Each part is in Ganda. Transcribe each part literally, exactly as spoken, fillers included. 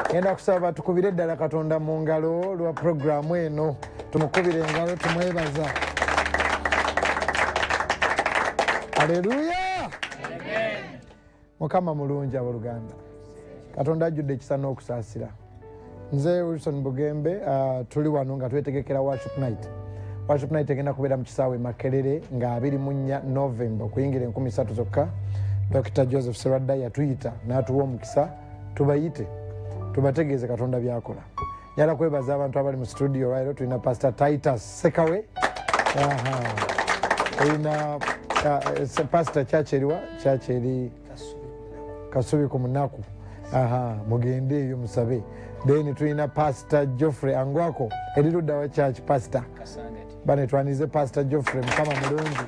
Ngenda kusaba tukubire ddala Katonda mu ngalo lwa programu eno. Tumukubire engalo tumwebaza. Haleluya. Amen. Mukama mulungi abaluganda. Katonda ajudde ekisa n'okusaasira. Nze Wilson Bugembe uh, tuli wano nga twetegekera worship night. Worship night egenda kubeera mu kisaawe Makerere nga abiri mu nnya November okuyingira enkumi ssatu zokka. Doctor Joseph Seradda yatuyita n'atuwa omukisa tubayite tubategeeze Katonda byakola. Njala kwebaza abantu abali mu studio right. Tulina Pastor Titus Sekawe. Aha. Tulina uh, Pastor Chacheriwa Chacheri Kasubi ku munaku. Aha, mugende eyo musabe. Then tulina Pastor Geoffrey Angwako Elirudda wa Church Pastor. Bane twanize Pastor Geoffrey mukama mulungi.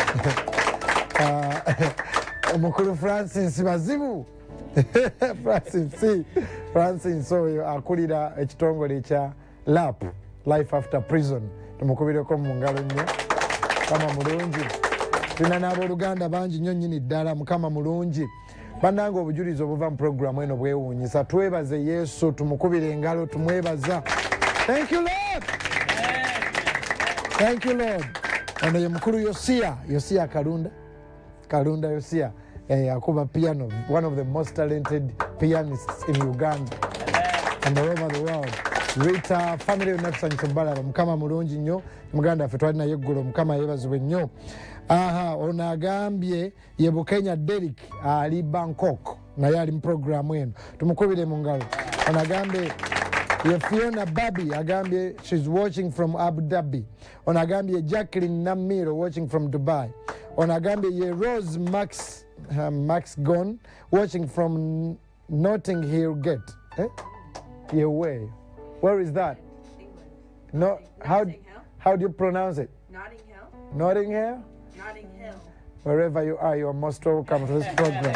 Mukulu Francis Bazibu. Francis si Francis oyo akulira ekitongole kya L A P Life After Prison. Tumukubireko mu ngalo nnyo. Kama mulungi. Tulina n'abooluganda bangi nnyo nnyini ddala mukama mulungi. Bannange obujulizi obuva mu programu eno bwewuunyisa. Twebaze Yesu tumukubire engalo tumwebaza. Thank you Lord. Thank you Lord. Ono ye mukulu Yosia, Yosia Kalunda. Kalunda Yosia. Eh, akuba piano, one of the most talented pianists in Uganda and all over the world. Rita family unakusanyisa Nchumbala mukama mulungi nnyo muganda affe twali naye eggulo mukama yeebazibwe nnyo. Aha, ono agambye ye Bukenya Derek ali Bangkok naye ali mu programu eno tumukubire mu ngalo. Ono agambye ye Fiona Babi agambye she's watching from Abu Dhabi. Ono agambye Jacqueline Namiro watching from Dubai. Ono agambye ye Rose Max uh, Max Gone watching from Notting Hill Gate. Eh? Yeah, where? Where is that? England. No, how how do you pronounce it? Notting Hill. Notting Hill? Notting Hill. Wherever you are, you are most welcome to this program.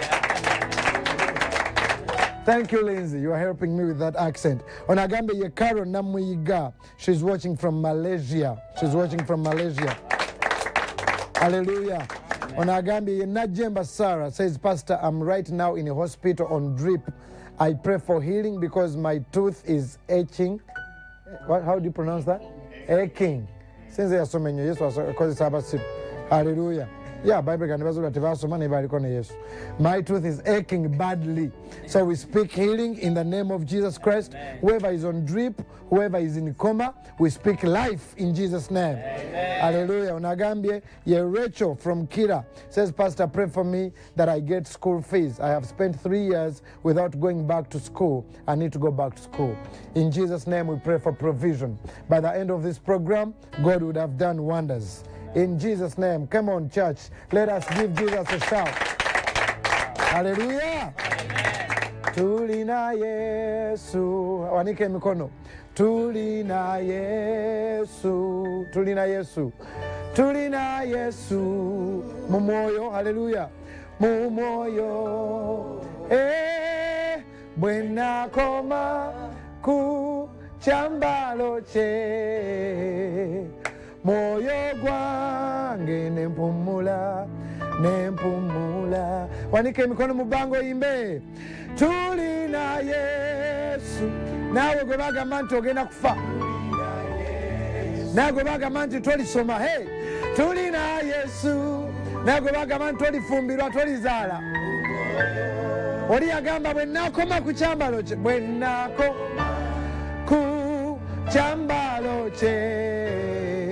Thank you, Lindsay. You are helping me with that accent. Onagambe Yekaro Namuiga. She's watching from Malaysia. She's watching from Malaysia. Hallelujah. Onagambe Najemba Sarah says, Pastor, I'm right now in a hospital on drip. I pray for healing because my tooth is aching. What? How do you pronounce that? Aching. Since there are so many, yes, because it's about hallelujah. Yeah, Bible can never so many yes. My tooth is aching badly. So we speak healing in the name of Jesus Christ. Amen. Whoever is on drip, whoever is in coma, we speak life in Jesus' name. Amen. Hallelujah. Unagambie, ye Rachel from Kira says, Pastor, pray for me that I get school fees. I have spent three years without going back to school. I need to go back to school. In Jesus' name, we pray for provision. By the end of this program, God would have done wonders. In Jesus' name, come on, church. Let us give Jesus a shout. Hallelujah. Tulina Yesu. Wanike mikono. Tulina Yesu. Tulina Yesu. Tulina Yesu. Mumoyo. Hallelujah. Mumoyo. Eh. Buena koma. Ku. Chambalo che. Moyo gwange nempumula nempumula wanike mikono mubango imbe tulina Yesu nawe gwe bagamba nti ogenda kufa nawe gwe bagamba nti tolisoma hey tulina Yesu nawe gwe bagamba nti tolifumbirwa tolizaala oli yagamba bwe nakoma ku kyambalo kye bwe nakoma ku kyambalo kye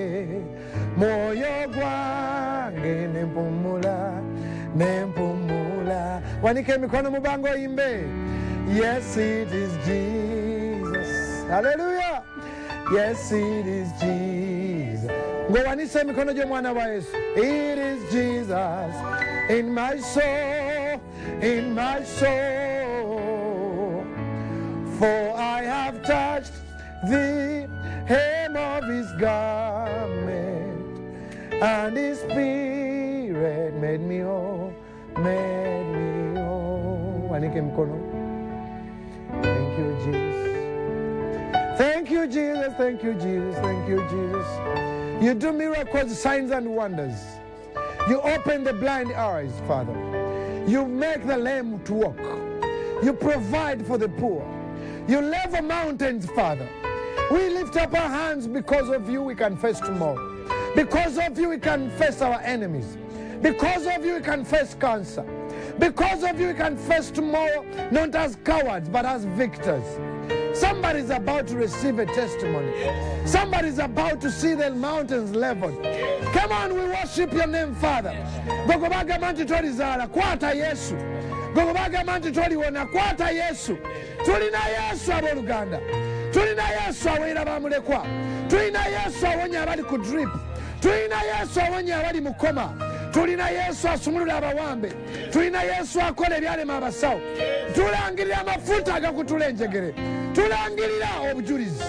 moyo gwange nempumula nempumula wanike mikono mubango imbe yes it is Jesus hallelujah yes it is Jesus ngo wanise mikono gyo mwana wa Yesu it is Jesus in my soul in my soul for I have touched the hem of his garment and his spirit made me whole, made me whole. Wanike mkono. Thank you, Jesus. Thank you, Jesus. Thank you, Jesus. Thank you, Jesus. You do miracles, signs, and wonders. You open the blind eyes, Father. You make the lame to walk. You provide for the poor. You level mountains, Father. We lift up our hands. Because of you, we can face tomorrow. Because of you, we can face our enemies. Because of you, we can face cancer. Because of you, we can face tomorrow not as cowards, but as victors. Somebody's about to receive a testimony. Somebody's about to see the mountains leveled. Come on, we worship your name, Father. Gogobaga manti tori zala, kwata Yesu. Gogobaga manti tori wona, kwata Yesu. Tulina Yesu aboluganda. Tulina Yesu awera bamulekwa. Tulina Yesu awonya abali ku drip. Tulina Yesu awonya abali mu koma. Tulina Yesu asumulula abawambe. Tulina Yesu akola ebyalema abasawo. Tulangirira amafuta agakutula enjegere. Tulangirira obujulizi.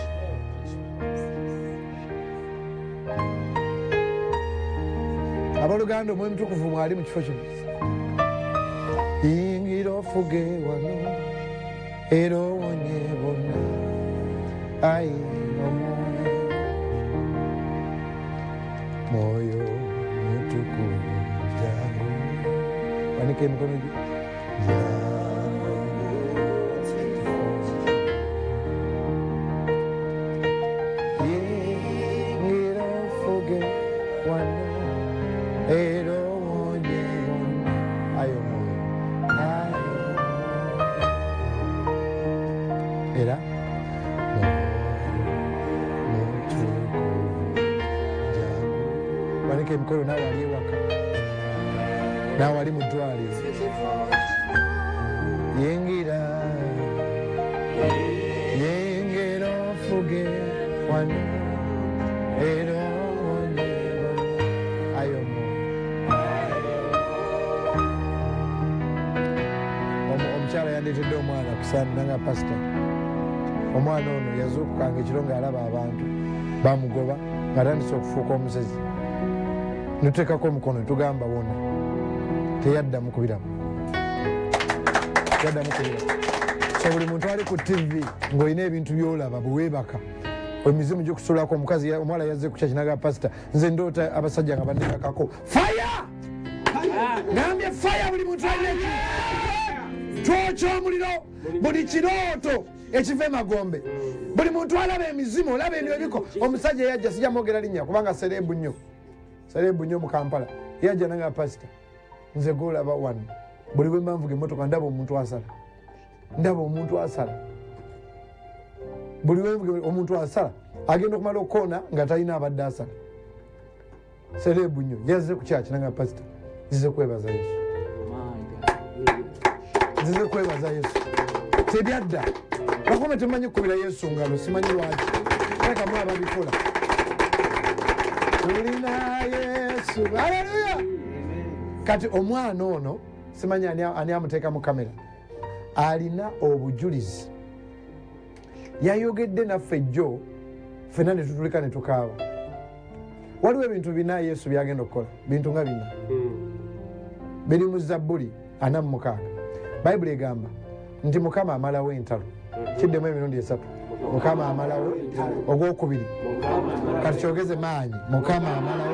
Abaluganda omwe mutukuvu mwali mu kifo kino. Yingira ofuge wano era owonye bonna. Ayi omwoyo mwoyo mutukuvu jangu. Wanike emikono gyo. Yingira ofuge wano era owonye bonna. Ayi omwoyo era wanike emikono nawe ali ewaka nawe ali mu ddwaliro. Yingira yingira ofuge wano era owonye bonna. Ayi omwoyo omukyala yandeetedde omwana kusana nga pasita. Omwana ono yazuukukanga ekiro ng'alaba abantu bamugoba ng'atandise okufuuka omusezi. Nuteekako omukono tugamba wona teyaddamu kubiramu. Teyaddamu kubiramu. So buli muntu ali ku T V ng'olina ebintu by'olaba bwe weebaka emizimu gyokusulako. Omukazi omuwala yazze ku kyaki naga pasita nze ndoota abasajja nga banneebakako. Faya! Ngambye faya buli muntu alina ekintu. Twokya omuliro buli kirooto ekiva emagombe. Buli muntu alaba emizimu olaba ebyo ebiko. Omusajja yajja sijja mwogera linnya kubanga serebu nnyo. Serebu nnyo mu Kampala. Yajja nanga pasita nze golaba wano buli bwe mbanvuga emmotoka ndaba omuntu asala. Ndaba omuntu asala. Buli bwe mvuga omuntu asala agenda okumala okkoona nga talina abadde asala. Serebu nnyo yazze ku kyaki nanga pasita nzize kwebaza Yesu. Nzize kwebaza Yesu. Tebyadda. Bakome temanyi kubira Yesu ngalo simanyi lwaki. Leka mwa babikola. Tulina Yesu. Haleluya. Kati omwana ono simanyi ani ani amuteeka mu kamera. Alina obujulizi. Yayogedde naffe jjo ffenna ne tutulika ne tukaaba. Waliwo ebintu bina Yesu byagenda okukola. Bintu nga bina. Biri mu Zabbuli ana mu mukaaga. Bayibuli egamba nti Mukama amalawo entalo. Kiddemu emirundi esatu. Mukama amalawo ogwokubiri. Kati kyogeze maanyi. Mukama amalawo.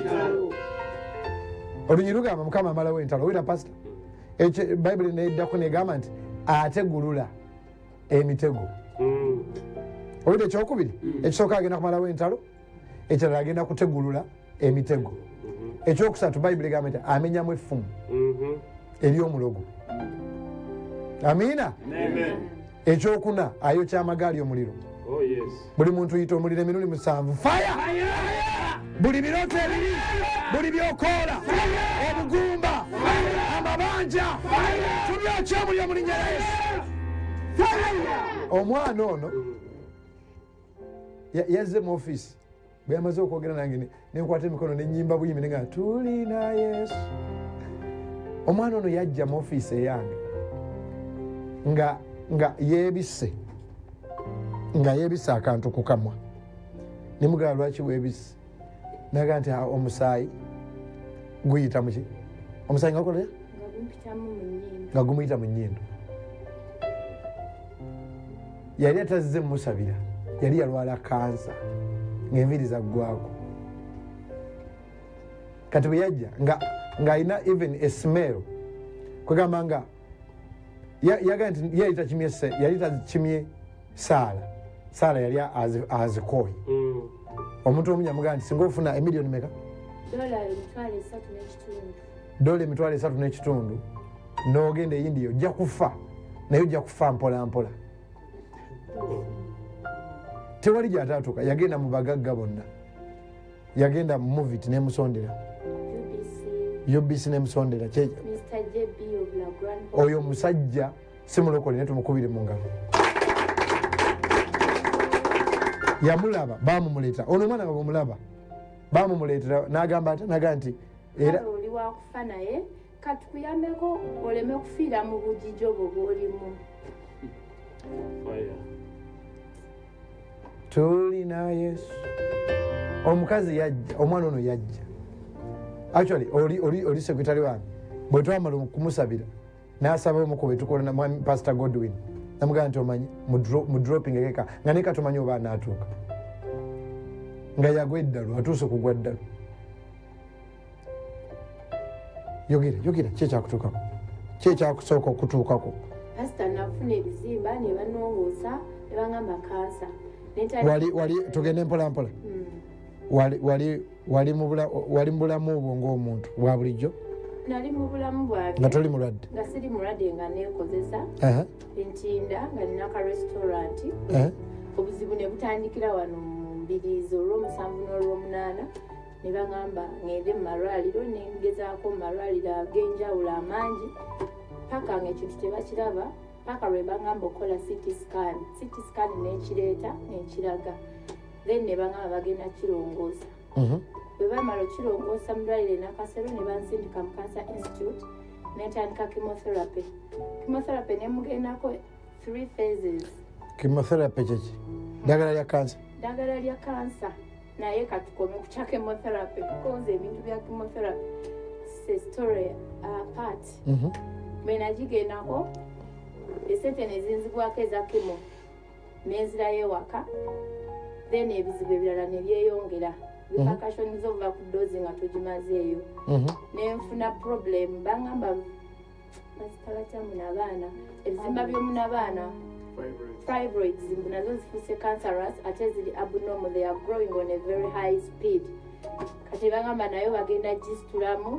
Olunyi lugamba Mukama amalawo entalo. Wira pasita. Ekyo Bayibuli neddako negamba nti ategulula emitego. Owulira ekyokubiri. Ekisooka agenda kumalawo entalo. Ekirala agenda kutegulula emitego. Ekyokusatu Bayibuli egamba nti amenyamu effumu ery'omulogo. Amina. Amen. Ekyokuna ayokya amagaali omuliro. Oh yes. Buli muntu yita omuliro emirundi musanvu. Fire! Buli birooto ebiri, buli byokoola, obugumba, amabanja, tubyokya omuliro mu linnya lya Yesu. Omwana ono yazze mu ofiisi bwe yamaze okwogera nange nenkwata emikono nenyimba buyimbi nenga tulina Yesu. Omwana ono yajja mu ofiisi eyange nga nga yebisse nga yebisse akantu ku kamwa. Nemugala lwaki weebisse? Naga nti omusaayi guyita muki? Omusaayi nga gukola nga gumuyita mu nnyindo. Yali atazze musabira, yali yalwala kansa ng'enviiri zaggwako. Kati bwe yajja nga ng'alina even a smell kwegamba nga yaga nti yali takimye yali takimye Saala Saala yali azikoyi omuntu omu yamugaa nti singa ofuna emiliyoni meka dola emitwalo esatu n'ekitundu n'ogenda eyindi ojja kufa naye ojja kufa mpola mpola tewali gy'ataatuuka yagenda mu bagagga bonna yagenda mu movit n'emusondera U B C n'emusondera oyo omusajja si mulokole ne tumukubire mu ngalo yamulaba bamumuleeta ono omwana nga bwomulaba bamumuleetera n'agamba ate naga nti era oli wakufa naye katukuyambeko oleme kufiira mu bujiji obwo bw'olimu tulina Yesu omukazi yajja omwana ono yajja actually oli oli oli sekretari wange bwe twamala okumusabira n'asaba omuko bwe tukola na Pastor Godwin namugamba nti omanyi mu dropping ekeka nga ne katumanyi oba anaatuuka nga yagwa eddalu atuuse kugwa ddalu yogera yogera ki ekyakutuukako ki ekyakusooka okutuukako pasita nafuna ebizimba ne banongoosa ne baŋŋamba kansa wali wali tugende mpola mpola wali wali wali mubula wali mbulamu obwo ng'omuntu bwa bulijjo nali mu bulamu bwange nga toli mulwadde nga siri mulwadde nga neekozesa entinda nga nina ka restaurant obuzibu ne butandikira wano mu mbiriizi olw'omusanvu n'olw'omunaana ne baŋŋamba ŋŋende mu malwaliro ne ngezaako mu malwaliro ag'enjawulo amangi paka ng'ekintu tebakiraba paka lwe baŋŋamba okola city scan city scan n'ekireeta n'ekiraga then ne baŋŋamba bagenda kirongoosa bwe bamala okirongoosa mu ddwaliro e Nakasero ne bansindika mu Cancer Institute netandika chemotherapy chemotherapy ne mugendako three phases chemotherapy kyeki ddagala lya kansa ddagala lya kansa naye katukome ku kya chemotherapy because ebintu bya chemotherapy se story apart bwe nagigendako esente ne zinzigwako eza kemo nenzirayo ewaka then ebizibu ebirala ne byeyongera repercussions ova ku dozi nga togimazeeyo nenfuna problem baŋŋamba bazitabatyamu n'abaana ebizimba by'omunabaana fibroids mbu nazo zifuuse cancerous ate ziri abnormal they are growing on a very high speed kati baŋŋamba nayo bagenda gisitulamu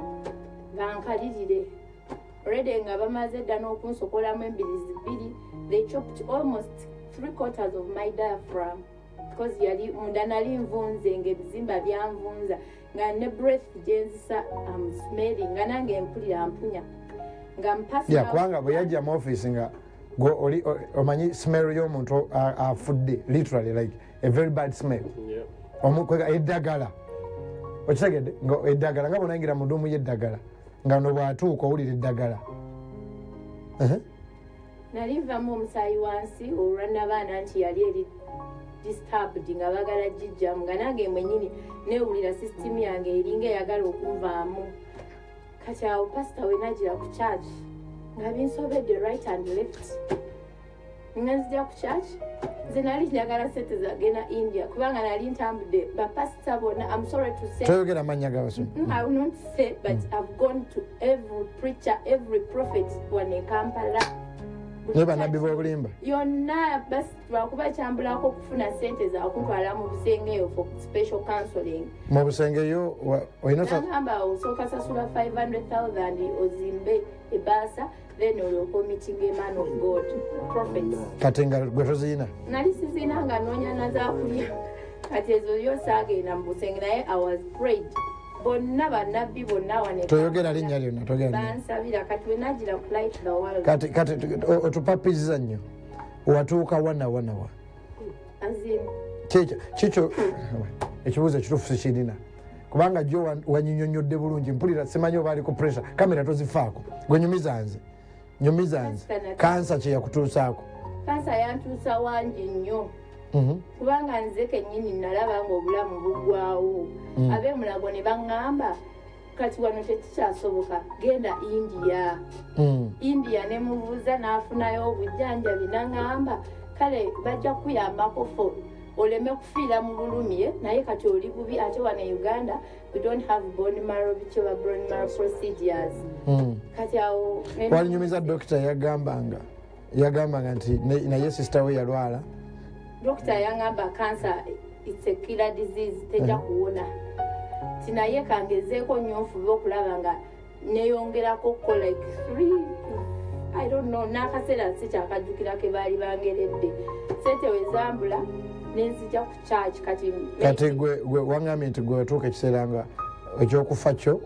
bankalirire already nga bamaze dda n'okunsokolamu embirizi bbiri they chopped almost three quarters of my diaphragm because yali munda nali nvunze ng'ebizimba byanvunza nga ne breath gyenzisa am smelling nga nange mpulira mpunya nga mpasi ya kubanga bwe yajja mu office nga oli omanyi smell y'omuntu afudde literally like a very bad smell omukwega eddagala okitegedde nga eddagala nga bonayingira mu dduumu y'eddagala nga no bwatuuka owulira eddagala nali nvamu omusaayi wansi olwanabaana nti yali eri disturbed nga bagala gijjamu nga nange mwenyini neewulira system yange eringa eyagala okunvaamu kati awo pasita we nagira ku church nga binsobedde right and left nga nzija ku church nze nali njagala sente zagenda India kubanga nali ntambudde bapasita bonna I'm sorry to say toyogera amannya gabaso I will not say but mm. I've gone to every preacher every prophet one in Kampala ne banabbi b'obulimba yonna basi lwakuba kyambulako okufuna sente zakuntwala mu busengeyo for special counseling mu busengeyo olinaamba osooka sasula five hundred thousand ozimbe ebaasa then olyoka omeeting a man of God prophets kati nga gwe toziyina nali sizina nga noonya nazakulya kati ezo yo saagenda mu busenge naye I was prayed bonna bannabbi bonna wane toyogera linnya lyonna togera bansabira kati we nagira ku light the world kati kati otupapiriza nnyo watuuka wana wana wa azin kikyo kikyo ekibuuzo ekituufu sikirina kubanga jjo wanyinyonyodde bulungi mpulira simanyi oba ali ku pressure kamera tozifaako gwe nyumiza nze nyumiza nze kansa kye yakutuusaako kansa yantuusa wangi nnyo kubanga nze kennyini nalaba ng'obulamu buggwawo ab'emulago ne baŋŋamba kati wano tekikyasoboka genda India India ne mubuuza n'afunayo obujjanjabi naŋŋamba kale bajja kuyambako fo oleme kufiira mu bulumi naye kati oli bubi ate wano e Uganda we don't have bone marrow bichoba bone marrow procedures kati awo walinyumiza dokita yagambanga yagambanga nti naye sister we yalwala. Doctor yangamba cancer it's a killer disease tejja kuwona. Tinaye kangezeeko nnyo nfube okulaba nga neyongerako ko like three I don't know n'akaseera sikyakajjukira ke baali bangeredde sente wezambula nenzija ku church kati kati gwe gwe wangambye nti gwe watuuka ekiseera nga ekyokufa kyo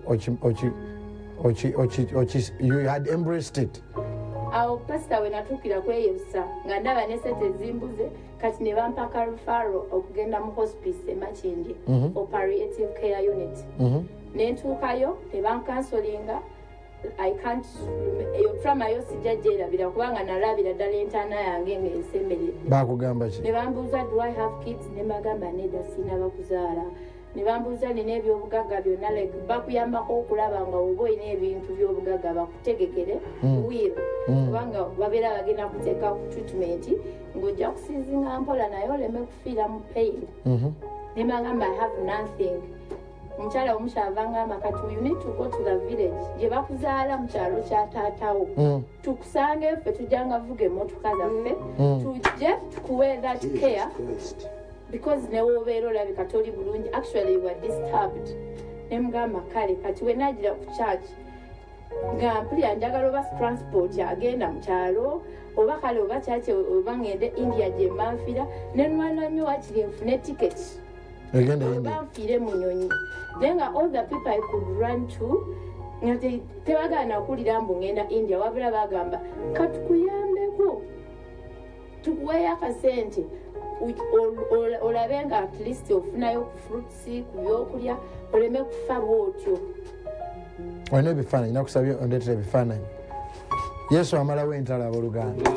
you had embraced it. Awo pastor we natuukira kweyesa nga ndaba ne sente zimbuze kati ne bampaka referral okugenda mu hospice e Makindye or palliative care unit. Nentuukayo ne bankansolinga. I can't eyo trauma yo sijja gyerabira kubanga nalabira ddala entaana yange ng'ensemberedde. Baakugamba ki? Ne bambuuza do I have kids ne bagamba nedda sina bakuzaala. Ne bambuuza nina ebyobugagga byonna like bakuyambako okulaba nga oba olina ebintu by'obugagga bakutegekere wiiro kubanga babeera bagenda kuteeka ku treatment ng'ojja kusinzinga mpola naye oleme kufiira mu pain. Ne bagamba I have nothing. Mchala omushava ngamba kati you need to go to the village gye bakuzaala mu kyalo kya taatawo tukusange ffe tujjanga vuga emmotoka zaffe tujje tukuwe that care because ne wobeera olabika toli bulungi actually you were disturbed. Ne mugamba kale kati we nagira ku church nga mpulira njagala oba transport agenda mu kyalo oba kale oba kyaki oba ngende India gye manfira ne nwana nnyo wakiri nfune ticket agenda India banfire mu nyonyi. Then all the people I could run to ngate tebagana kulira mbu ngenda India wabula bagamba katukuyambeko tukuweya akasente olabenga at least ofunayo ku fruits ku byokulya oleme kufa bwotyo. olina ebifaananyi nakusabye ondeetera ebifaananyi. Yesu amalawo entala abooluganda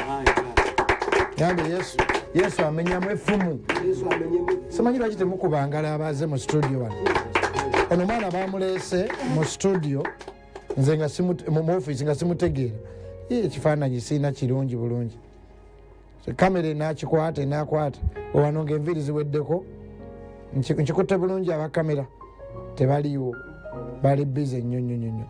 gambe Yesu Yesu amenyamu effumu. Simanyi lwaki temukubangala abaaze mu studio wano. Ono mwana bamuleese mu studio nze nga mu office nga simutegeera. Ekifaananyi siina kirungi bulungi. Kamera enaakikwata enaakwata owano ng'enviiri ziweddeko nkikutte bulungi aba kamera tebaliwo bali bize nnyo nnyo nnyo.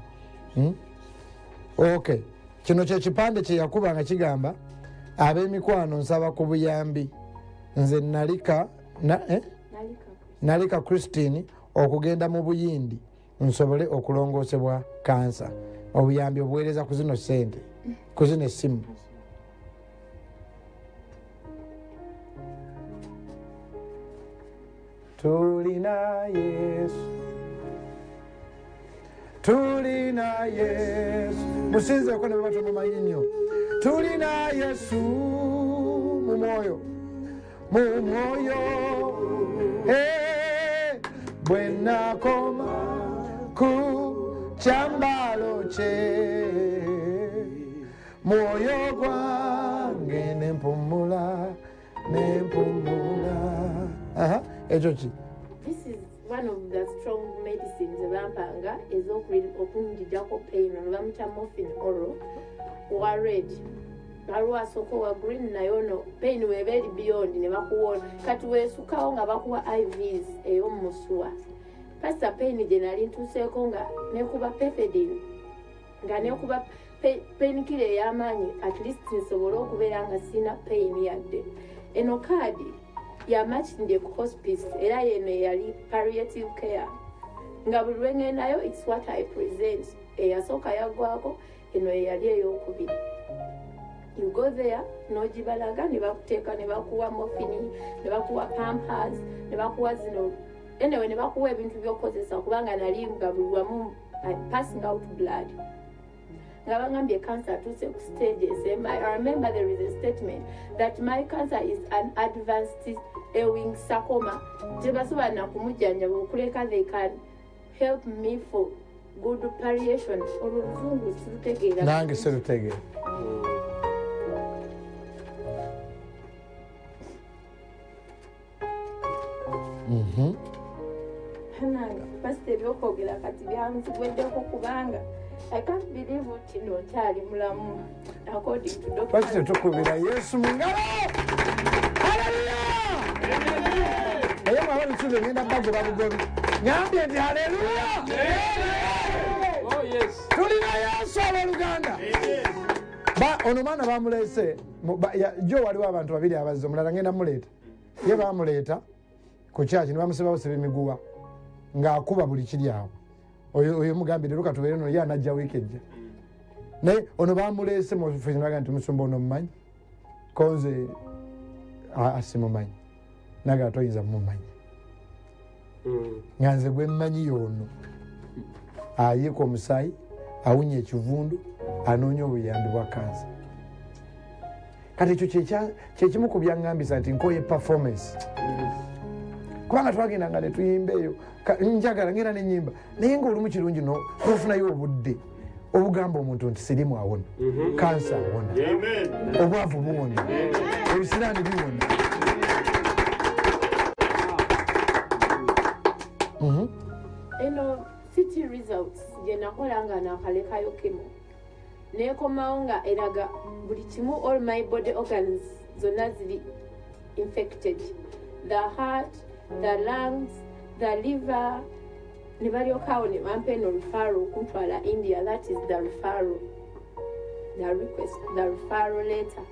Okay, kino kye kipande kye yakuba nga kigamba ab'emikwano nsaba ku buyambi nze nalika na eh nalika Christine okugenda mu Buyindi nsobole okulongoosebwa kansa. Obuyambi obuweereza ku zino ssente ku zino essimu. Tulina Yesu tulina Yesu musinzeeko ne bwe mumanyi nnyo. Tulina Yesu mu mwoyo mu mwoyo eh bwe nakoma ku kyambalo kye mwoyo gwange nempumula nempumula. Aha, ekyo ki? This is one of the strong medicines bampanga ezokunjijako pain bamuta morphine oral wa red alwa soko wa green nayo no pain webeli beyond ne bakuwona kati wesukawo nga bakuwa I Vs eyo muswa pasta pain generally ntuseeko nga nekuba pethidine nga nekuba pain kile yamanyi at least nsobola okubeera nga sina pain yadde. Eno kadi ya Makindye hospice era yeno yali palliative care nga buli lwe nayo it's what I present eyasooka yaggwako eno yali ey'okubiri. You go there n'ogibalaga ne bakuteeka ne bakuwa morphine ne bakuwa pampers ne bakuwa zino anyway ne bakuwa ebintu by'okozesa kubanga nali nga buli wamu passing out blood nga bangambye cancer atuuse ku stages. I remember there is a statement that my cancer is an advanced Ewing sarcoma. Tebasobola na kumujjanjaba okuleka they can help me for good palliation. Oluzungu sirutegeera nange sirutegeera. Mhm. Hananga pastor byokwogera kati byanzigweddeko kubanga I can't believe what you know tali mulamu according to Doctor Pastor tukubira Yesu mungalo. Hallelujah. Amen. Ayo mawali tulo ngenda bago babugobi. Nyambye ndi hallelujah. Oh yes. Tulina Yesu oluganda. ba ono maana bamulese jo waliwo abantu babiri abazze omulala ngenda muleeta ye bamuleta ku kyaki ne bamusibawo siba emiguwa ng'akuba buli kiri awo oyo mugambire luka tubeere no ye anajja wiiki ejja naye ono bamulese mufenaga nti musumba ono mumanyi konze asimumanyi naga toyinza mumumanyi nga nze gwe mmanyi y'ono ayiika omusaayi awunya ekivundu anoonya obuyambi bwa kansa kati ekyo kyekimu ku byaŋŋambisa nti nkoye performance kubanga twagendanga ne tuyimba eyo njagala ngenda nenyimba naye ngaolumu kirungi nofunayo obudde obugamba omuntu nti sirimu awona kansa awona obwavu buwona ebisiraani biwona eno city results gye nakola nga nakalekayo kemo nekomawo nga eraga buli kimu all my body organs zonna ziri infected, the heart, the lungs, the liver. Ne balyokawo ne bampa eno referral okuntwala India. That is the referral, the request, the referral letter.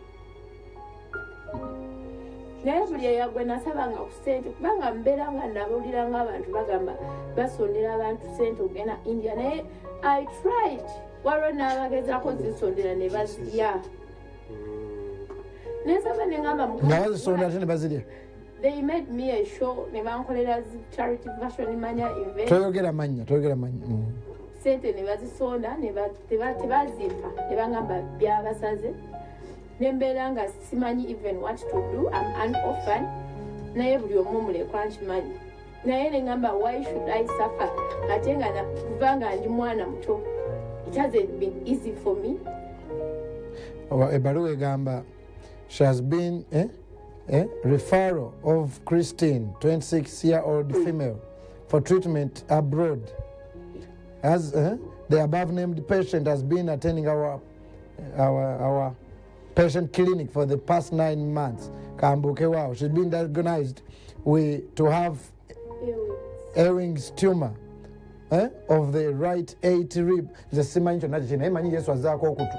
Naye buli eyagwe nasabanga ku ssente kubanga mbeera nga nabulira ng'abantu bagamba basondera abantu ssente okugenda India. Naye I tried, waliwo n'abagezaako zisondera ne bazirya. Nesaba ne ngamba nga bazisondera ate ne bazirya. They made me a show, ne bankolera charity version manya event. Toyogera manya, toyogera manya. Sente ne bazisonda ne tebazimpa ne bangamba byabasaze. Nembeera nga simanyi even what to do. I'm an orphan. Naye buli omu mulekwa nkimanyi. Naye ne ngamba why should I suffer? Ate nga kubanga ndi mwana muto. It hasn't been easy for me. Ebaluwa egamba she has been eh? Eh? referral of Christine, twenty-six year old female, for treatment abroad. As eh? the above named patient has been attending our our our patient clinic for the past nine months. Kambuke wow. She's been diagnosed with to have Ewing's tumor eh? of the right eight rib. The simancho na china. Imani Yesu azako okutu.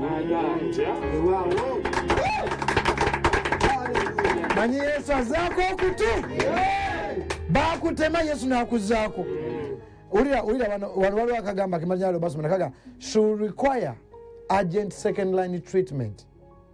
Mani Yesu azako okutu. Bakutema Yesu na akuzako. Ulira ulira wanu wanu wakagamba kimanyalo basu manakaga should require urgent second line treatment.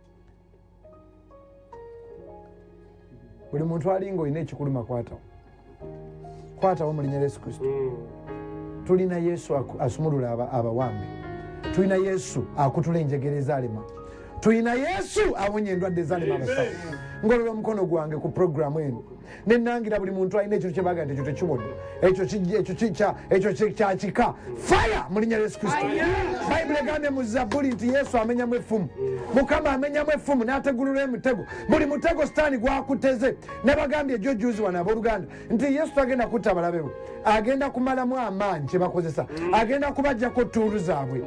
Buli muntu alingo ine ekikuluma kwatawo kwatawo mu linnya Yesu Kristo. Tulina Yesu asumulula abawambe, tulina Yesu akutula enjegere ezalema, tulina Yesu awonya endwadde ezalema abasawo. Ngolola omukono gwange ku programu eno nenangira buli muntu alina ekyo kyebaga nti ekyo tekibona, ekyo kyakika fire mu linnya Yesu Kristo. Bayibuli egambye mu Zabbuli nti Yesu amenyamu effumu, Mukama amenyamu effumu n'ategulula emitego. Buli mutego sitaani gwakuteze ne bagambye ejjo juzi wano abooluganda nti Yesu tagenda kutta abalabe bo, agenda kumalamu amaanyi kye bakozesa, agenda kubaggyako ttuulu zaabwe.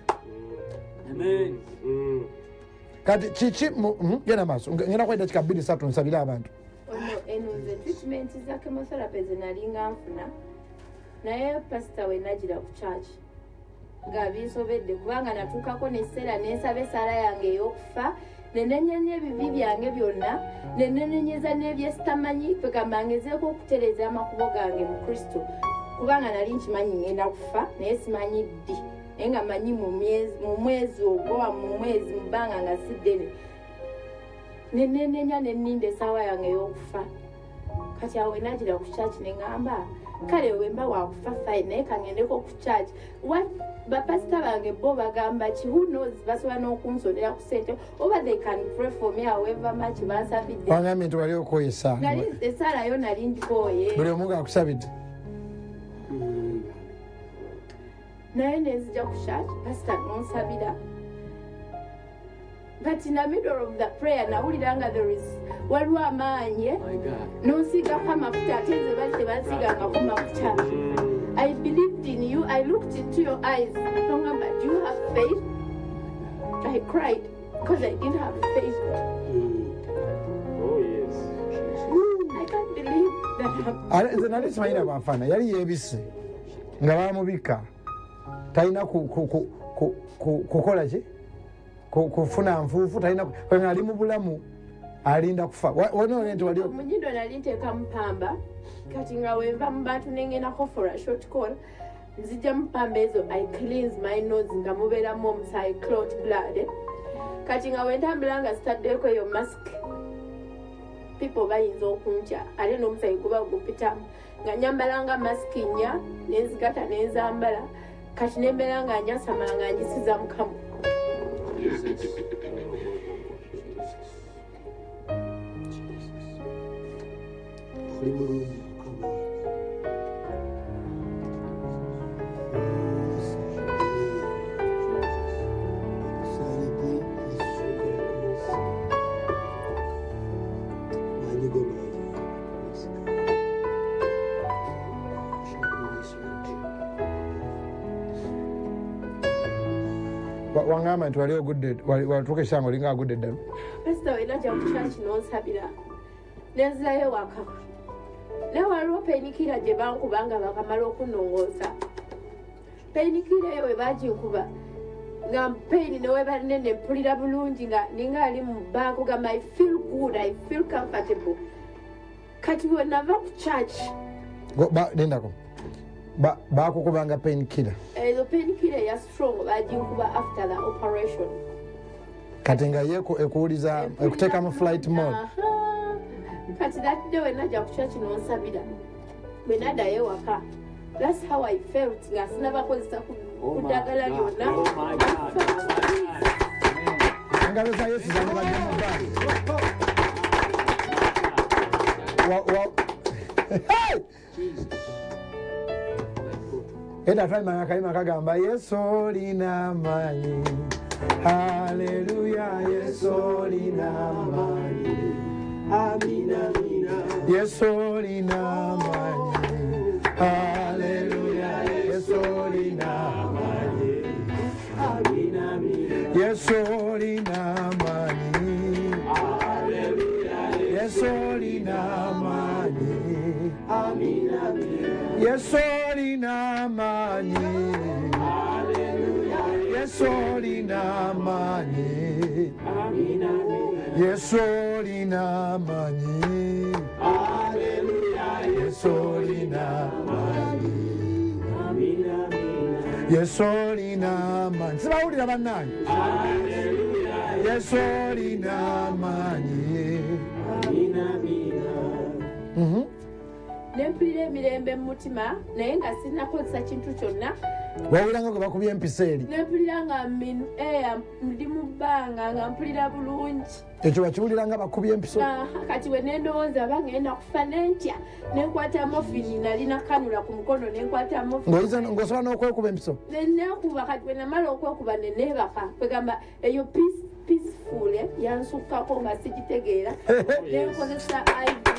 Kati kiki genda maaso ngenda kwenda kika bbiri ssatu nsabire abantu. Eno nze treatment za chemotherapy ze nalinga nfuna naye pasita we nagira ku church nga binsobedde kubanga natuukako n'esseera n'ensaba essaala yange ey'okufa nenenyenye ebibi byange byonna nenenenyeza n'ebyesitamanyi kwegamba ngezeeko okutereeza amakubo gange mu Kristo kubanga nali nkimanyi ngenda kufa naye simanyi ddi naye nga manyi mu mwezi ogwo mu mwezi mubanga nga siddene nenenenya neninda essaawa yange ey'okufa. Kati awo nagira ku church ne ngamba kale wemba wakufa fine naye kangendeko ku church. Bapasita bange bo bagamba ki who knows basobola n'okunsondera ku ssente oba they can pray for me however much bansabidde. Wangambye nti wali okooye essaala. Nali essaala yo nali ndikooye. Buli omu ng'akusabidde. Naye ne nzija ku church pasita n'onsabira. But in the middle of the prayer, nawuliranga there is waliwo amaanyi n'onsiigako amafuta ate nze bali tebansiigangako mafuta. I believed in you. I looked into your eyes. Nongamba, do you have faith? I cried because I didn't have faith. Oh yes. I can't believe that. Nze nali simanyira bw'afaana yali yeebisse nga bamubika talina kukola ki kufuna nfuufu talina kwena ali mu bulamu alinda kufa wano nti wali munyindo nali nteeka mupamba kati nga wenva mu bantu nengendako for a short call nzija mupamba ezo I cleanse my nose nga mubeeramu omusaayi clot blood kati nga wentambula nga sitaddeko eyo mask people bayinza okunkya ate n'omusaayi guba gupitamu nga nyambalanga masiki nnya nenzigata nenzambala kati nembeera nga nyasamala nga njisiza mukamu wangamba nti wali ogudde watuuka ekisango olinga agudde ddala pasita wena jja ku church n'onsabira nenzirayo waka naye waliwo painikira gye bankuba nga bakamala okunongoosa painikira eyo we baginkuba nga paini neweba nene mpulira bulungi nga ninga ali mu banku gamba I feel good I feel comfortable kati we nava ku church nendako bakukubanga painkiller ezo painkiller ya strong baginkuba after the operation kati nga ye ekuwuliza ekuteeka mu flight mode kati that day when najja ku church n'onsabira bwe naddayo waka that's how I felt nga sinabakozesa kuddagala lyonna engalo za yesu zanibadde mu bbaali era twalima akalima kagamba yesu olina amaanyi haleluya yesu olina amaanyi amina amina yesu olina amaanyi haleluya yesu olina amaanyi amina amina yesu olina amaanyi haleluya yesu olina amaanyi amina amina yesu olina amaanyi haleluya yesu olina amaanyi amina amina yesu olina amaanyi haleluya yesu olina amaanyi amina amina yesu olina amaanyi sibawulira bannange haleluya yesu olina amaanyi amina amina mhm nempulira emirembe mu mutima naye nga sinakozesa kintu kyonna wawuliranga gwe bakubye empisa eri nempulira nga eya ndi mu bbanga nga mpulira bulungi ekyo bakiwuliranga bakubye empisa kati we nendowooza bangenda kufa nentya nenkwata mofini nalina kanula ku mukono nenkwata mofini ng'osobola n'okwekuba empisa nenekuba kati we namala okwekuba neneebaka kwegamba eyo peaceful yansukkako nga sigitegeera nenkozesa iv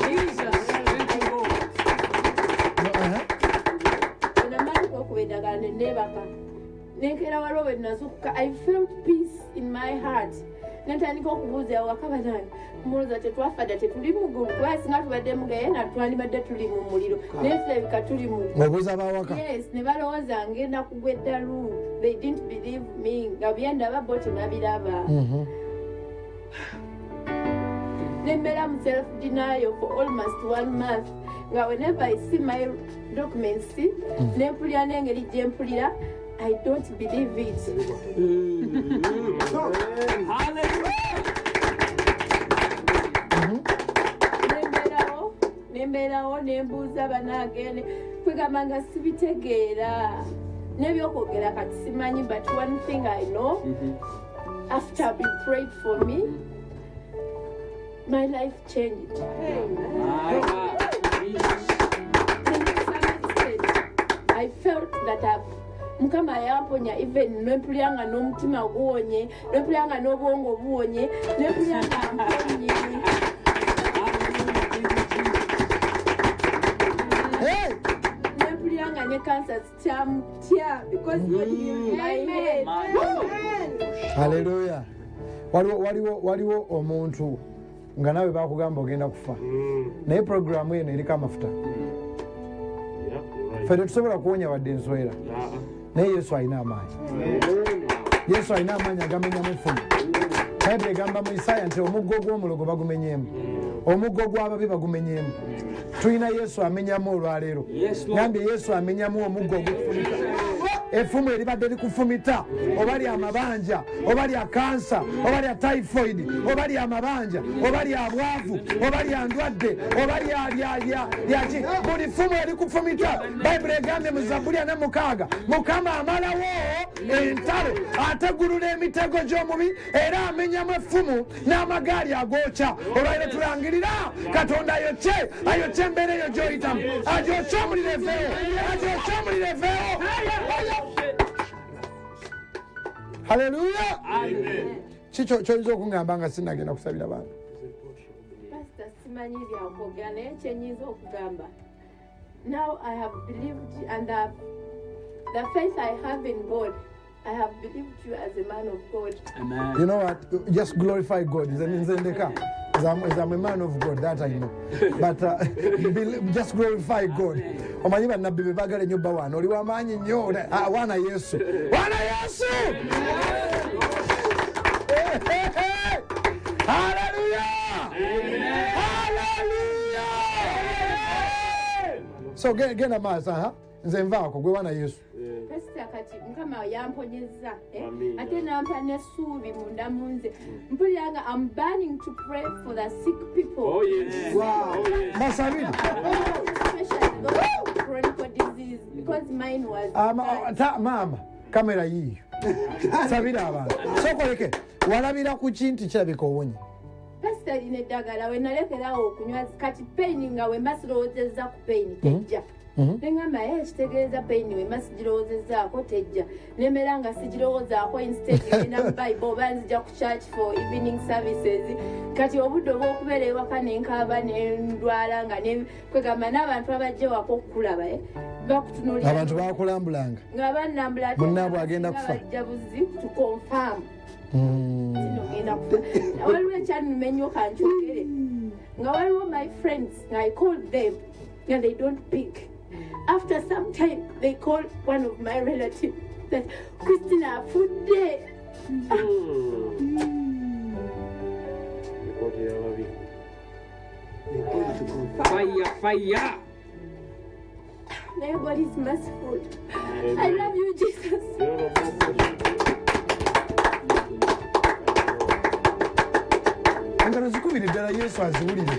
kubedagala nenebaka nenkera waliwo bwe nazukuka I felt peace in my heart nentandika okubuuza wakaba nange mulooza tetwafa dda tetuli mugulu kuba singa tubadde mugaye na twandibadde tuli mu muliro naye tulabika tuli mu obuuza bawaka yes ne balowooza ngenda kugwa eddalu they didn't believe me nga byendaba bo tebabiraba nembeera mu self denial for almost one month nga whenever I see my documents nempulira n'engeri gye mpulira I don't believe it nembeerawo nembeerawo nembuuza banaagene kwegamba nga sibitegeera n'ebyokwogera kati simanyi but one thing I know after we prayed for me my life changed. I felt that I've mukama yamponya even nempuliranga n'omutima guwonye nempuliranga n'obwongo buwonye nempuliranga mponye nempuliranga ne cancer kyamutya because God healed my head. Hallelujah. waliwo waliwo waliwo omuntu nga nawe bakugamba ogenda kufa naye programu eno eriko amafuta ffe tetusobola kuwonya wadde enswera naye yesu alina amaanyi Yesu alina amaanyi agamenyamu effumu. Bayibuli egamba mu Isaaya nti omuggo gw'omulogo bagumenyeemu, omuggo gw'ababi bagumenyeemu. Tulina Yesu amenyamu olwaleero. Gambye Yesu amenyamu omuggo ogukufumita. Effumu eribadde likufumita, oba lya mabanja, oba lya kansa, oba lya typhoid, oba lya mabanja, oba lya bwavu, oba lya ndwadde, oba lya ki, buli ffumu erikufumita. Bayibuli egambye mu Zabbuli ana mukaaga, Mukama amalawo entalo, ategulula emitego gy'omubi era amenyamu effumu n'amagaali agookya. Olwaleero tulangirira Katonda ayokye, ayokye embeera eyo gy'oyitamu, agyokye omuliro eveewo, agyokye omuliro eveewo. Hallelujah. Amen. Chicho choizo okungamba nga sinagenda kusabira bantu. Pastor simanyi byakwogera naye kyenyiza okugamba. Now I have believed and the, the faith I have in God, I have believed you as a man of God. Amen. You know what? Just glorify God. Is I'm a man of God, that I know. But uh, believe, just glorify God. Omanyi bannabbi be baagala ennyumba wano oli w'amaanyi nnyo. Wana Yesu. Wana Yesu! Hallelujah! Hallelujah! So genda maaso, aha. Nze nvaako gwe wana Yesu. Pastor kati Mukama yamponyezza ate nampa n'essuubi munda mu nze. Mpulira I'm burning to pray for the sick people. Oh yes. Wow. Oh yes. Masabiri. Especially those with chronic disease because mine was Ama ta mama kamera yiyo. Sabira abantu. Sokoleke walabira ku kintu kirabika owonye. Pastor ine eddagala we nalekerawo okunywa kati pain nga we mbasirowoozezza ku pain tejja. Nengamba ye kitegeeza pain we mbasigirowoozezzaako tejja. Nemera nga sigirowoozaako instead ngenda mu Bible oba nzija ku church for evening services. Kati obudde obw'okubeera ewaka nenkaaba nendwala nga kwegamba n'abantu abajja wako okukulaba bakutunuulira. Abantu baakulambulanga. Nga bannambula ate munnaabwe agenda kufa. bajja buzi to confirm. Mm. Waliwo ekyanumenya kankyogere nga waliwo my friends I called them and they don't pick. After some time they called one of my relatives that Christina afudde. Fire, fire. May God is merciful. I love you, Jesus. Ngalo zikubiri ddala Yesu aziwulire.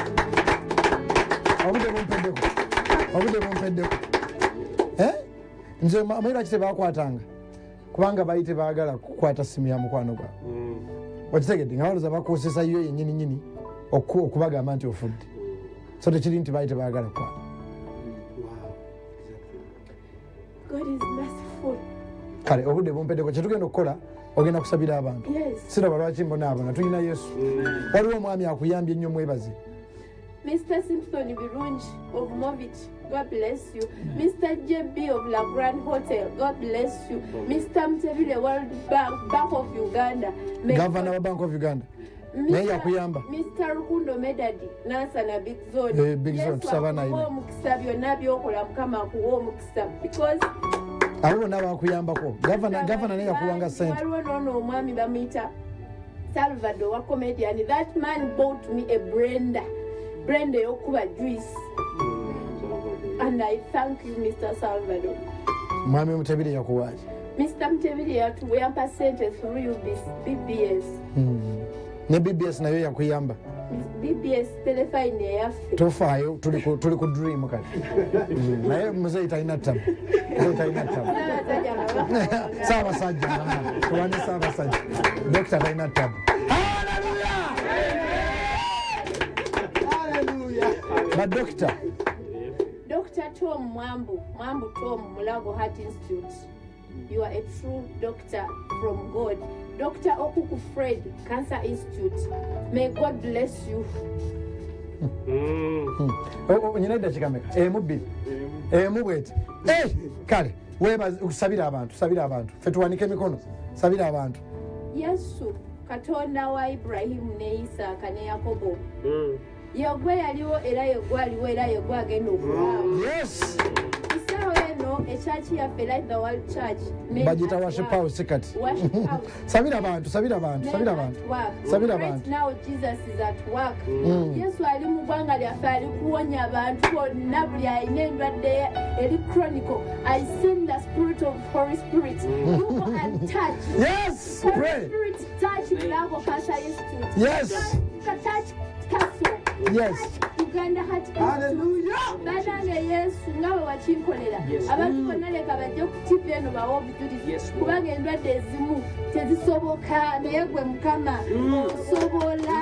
Obudde bumpeddeko. Obudde bumpeddeko. Eh? Nze amayira kite baakwatanga. Kubanga bayite baagala kukwata simu ya mukwano gwa. Mm. Wakitegedde nga baloza bakozesa yo yennyini nyini okubagamba nti ofudde. So tekiri nti bayite baagala kukwata. God is merciful. Kale obudde bumpeddeko kyetugenda okukola ogenda kusabira abantu. Yes. Siraba lwaki mbona abona tulina Yesu. Waliwo omwami akuyambye ennyo mwebaze. Mister Simpson Birungi of Movit, God bless you. Mister J B of La Grande Hotel, God bless you. Mister Mtebile World Bank, Bank of Uganda. Governor wa Bank of Uganda. Naye yakuyamba. Mister Rukundo Medadi, Nansa na Big Zone. Eh, Big Zone, tusabana ine. Yesu omukisa byonna byokola Mukama akuwa omukisa. Because abo bonna bakuyambako. Governor governor naye yakuwanga sente. Waliwo n'ono omwami bamuyita Salvador wa comedian. That man bought me a blender. Blender yokuba juice. And I thank you, Mister Salvador. Mwami Mutebile yakuwaje? Mister Mtebile yatuyamba sente through B B S. Hmm. Ne B B S nayo yakuyamba. B B S telefone yaffe. Tofaayo tuli ku tuli ku dream kati. Naye muzee talina tabu. Talina tabu. Sawa sajja. Tuwane sawa sajja. Doctor talina tabu. Hallelujah! Hallelujah! But doctor. Doctor Tom Mwambu, Mwambu Tom Mulago Heart Institute. You are a true doctor from God. Doctor Okuku Fred, Cancer Institute. May God bless you. Onyina eddakiika meka? Emu bbiri. Emu bweti. Eh, kale, weebaze sabira abantu, sabira abantu. Ffe tuwanike emikono, sabira abantu. Yesu, Katonda wa Ibrahimu ne Isaaka ne Yakobo. Yegwe yaliwo era yegwe aliwo era yegwe agenda okulaba. Yes. Now eno a church here for like the world church. Bagita worship house kati. Worship house. Sabira abantu, sabira abantu, sabira abantu. Sabira Right abantu. now Jesus is at work. Yesu ali mu ggwanga lyaffe ali kuwonya abantu bonna buli alina endwadde eri chronicle. I send the spirit of Holy Spirit. Go and touch. Yes, Holy pray. Spirit touch mlango Pastor Institute. Yes. Touch Castle. Yes. Uganda Heart Hallelujah. Banange Yesu nga bwe wakinkolera. Abantu bonna leka bajje ku T V eno bawe obujulizi. Kubanga endwadde ezimu tezisoboka naye gwe Mukama osobola.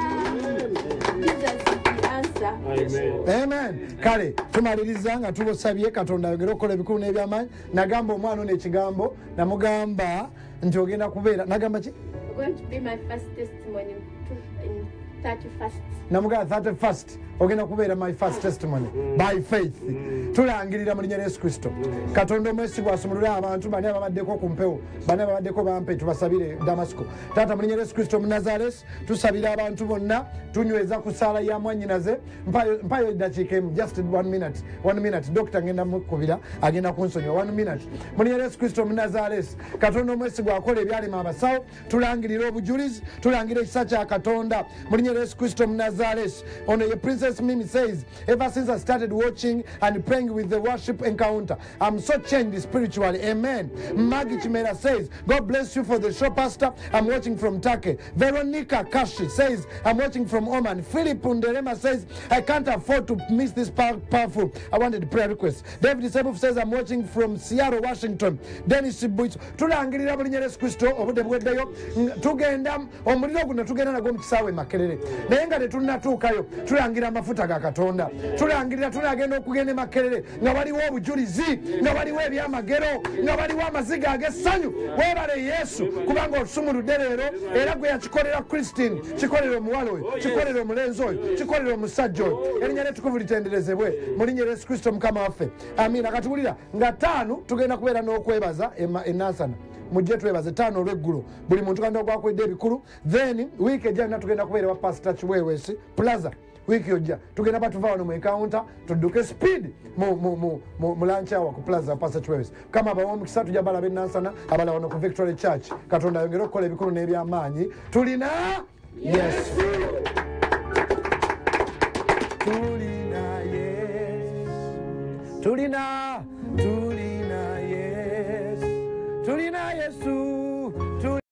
Jesus is the answer. Amen. Amen. Kale tumaliriza nga tubosabye Katonda ayogera okukola ebikulu n'ebyamaanyi. Nagamba omwana ono ekigambo namugamba nti ogenda kubeera nagamba ki? Going to be my first testimony in thirty-first. Namuga thirty-first ogenda kubeera my first testimony by faith. Tulangirira mu linnya lya Yesu Kristo. Katonda omwesigwa asumulule abantu bani ababaddeko ku mpewo bani ababaddeko bampe tubasabire Damasco. Taata mu linnya lya Yesu Kristo mu Nazareth tusabira abantu bonna tunyweza ku sala ya mwannyinaze mpayo mpayo eddakiika emu just one minute one minute doctor ngenda mukubira agenda kunsonyiwa one minute mu linnya lya Yesu Kristo mu Nazareth. Katonda omwesigwa akola ebyalema abasawo tulangirira obujulizi tulangirira ekisa kya Katonda mu linnya lya Yesu Kristo mu Nazareth. Ono ye Princess Mimi says ever since I started watching and praying with the worship encounter I'm so changed spiritually. Amen. Maggie Chimera says God bless you for the show pastor. I'm watching from Turkey. Veronica Kashi says I'm watching from Oman. Philip Underema says I can't afford to miss this power, powerful I wanted prayer request. David Sebuf says I'm watching from Seattle, Washington. Dennis Buich tulangirira mu linnya lya Yesu Kristo obudde bweddeyo tugenda omuliro guno tugenda nagwo mu kisaawe Makerere naye nga tetunnatuukayo tulangira amafuta ga Katonda tulangirira tunagenda okugenda e Makerere nga waliwo obujulizi nga waliwo ebyamagero nga waliwo amaziga ag'essanyu. Weebale Yesu kubanga otusumuludde leero era gwe yakikolera Christine kikolera omuwala oyo kikolera omulenzi oyo kikolera omusajja oyo erinnya ly'ettukuvu litenderezebwe mu linnya lya Yesu Kristo Mukama waffe. Amiina. Katuwulira nga ttaano tugenda kubeera n'okwebaza enaasana mujje twebaze ttaano olw'eggulu buli muntu kanda gwakwedde ebikulu then wiiki ejja tugenda kubeera wa Pastor Chiweweesi Plaza wiiki ojja tugenda batuva wano mu encounter tudduke speed mu mu mu mu lunch hour ku Plaza Pastor Chiweweesi. Kama abawo omukisa tujja balaba enaasana abala wano ku Victory Church. Katonda ayongere okukola ebikulu n'ebyamaanyi tulina Yesu.